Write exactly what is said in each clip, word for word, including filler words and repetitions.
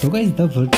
होगा इस the word.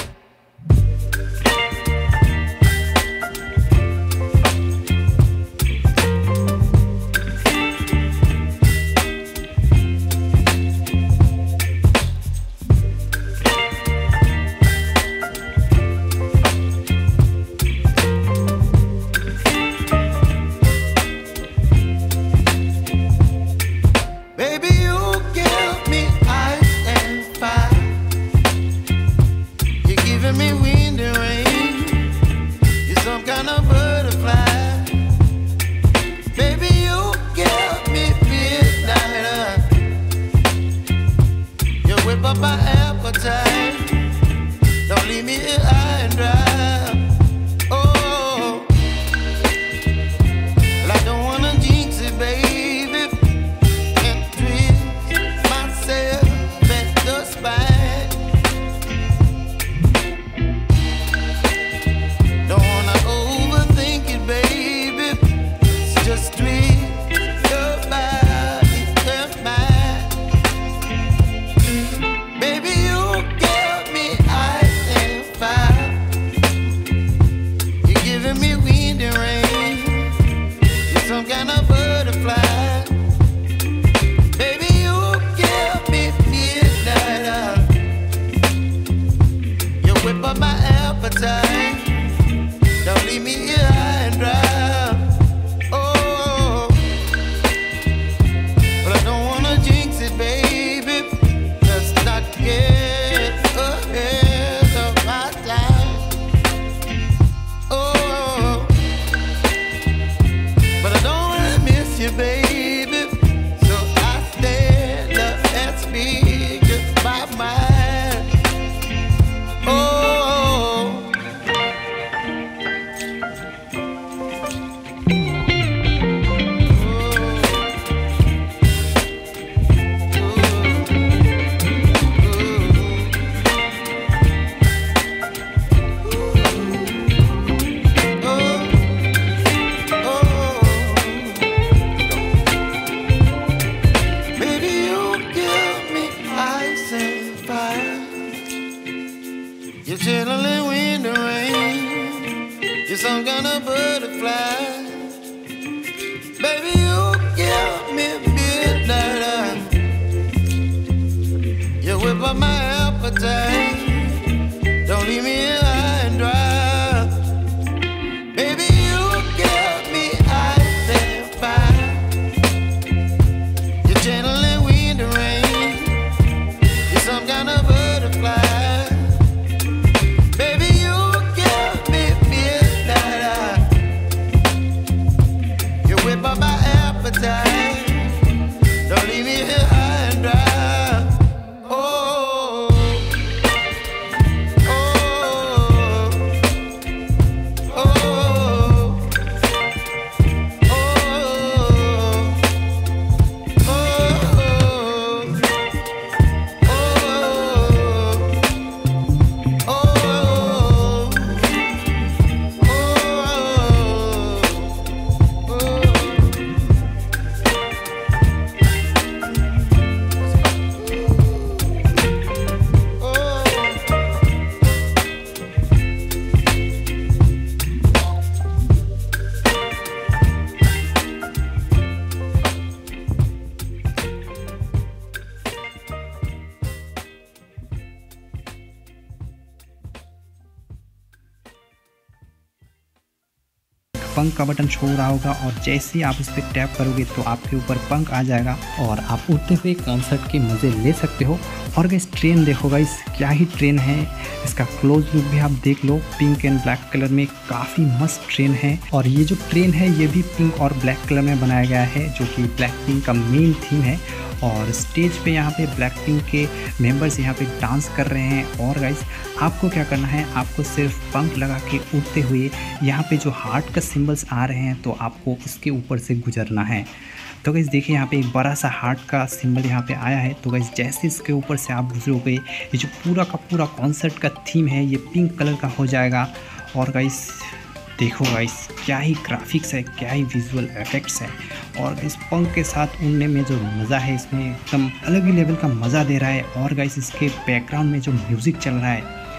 पंख का बटन शो हो रहा होगा और जैसे ही आप इस पर टैप करोगे तो आपके ऊपर पंख आ जाएगा और आप उड़ते हुए कॉन्सर्ट के मज़े ले सकते हो। और गाइस ट्रेन देखो गाइस, क्या ही ट्रेन है, इसका क्लोज लुक भी आप देख लो। पिंक एंड ब्लैक कलर में काफ़ी मस्त ट्रेन है और ये जो ट्रेन है ये भी पिंक और ब्लैक कलर में बनाया गया है, जो कि ब्लैकपिंक का मेन थीम है। और स्टेज पे यहाँ पे ब्लैकपिंक के मेंबर्स यहाँ पे डांस कर रहे हैं। और गाइस आपको क्या करना है, आपको सिर्फ पंख लगा के उड़ते हुए यहाँ पे जो हार्ट का सिंबल्स आ रहे हैं तो आपको उसके ऊपर से गुजरना है। तो गाइस देखिए यहाँ पे एक बड़ा सा हार्ट का सिंबल यहाँ पे आया है। तो गाइस जैसे इसके ऊपर से आप गुजरोगे, ये जो पूरा का पूरा कॉन्सर्ट का थीम है ये पिंक कलर का हो जाएगा। और गाइस देखो गाइस, क्या ही ग्राफिक्स है, क्या ही विजुअल इफेक्ट्स है। और इस पंख के साथ उड़ने में जो मज़ा है, इसमें एकदम अलग ही लेवल का मज़ा दे रहा है। और गाइस इसके बैकग्राउंड में जो म्यूज़िक चल रहा है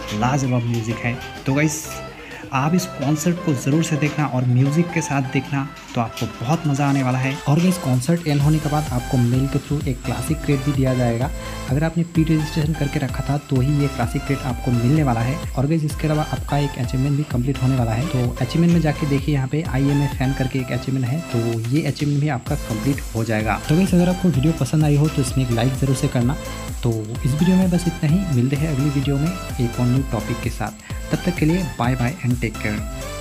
लाजवाब म्यूज़िक है। तो गाइस आप इस कॉन्सर्ट को ज़रूर से देखना और म्यूज़िक के साथ देखना, तो आपको बहुत मज़ा आने वाला है। और इस कॉन्सर्ट एंड होने के बाद आपको मेल के थ्रू एक क्लासिक क्रेड भी दिया जाएगा। अगर आपने प्री रजिस्ट्रेशन करके रखा था तो ही ये क्लासिक क्रेड आपको मिलने वाला है। और गाइस इसके अलावा आपका एक अचीवमेंट भी कंप्लीट होने वाला है। तो अचीवमेंट में जाके देखिए, यहाँ पे आई एम ए फैन करके एक अचीवमेंट है, तो ये अचीवमेंट भी आपका कंप्लीट हो जाएगा। तो गाइस अगर आपको वीडियो पसंद आई हो तो इसमें एक लाइक ज़रूर से करना। तो इस वीडियो में बस इतना ही, मिलते हैं अगली वीडियो में एक और न्यू टॉपिक के साथ। तब तक के लिए bye bye and take care.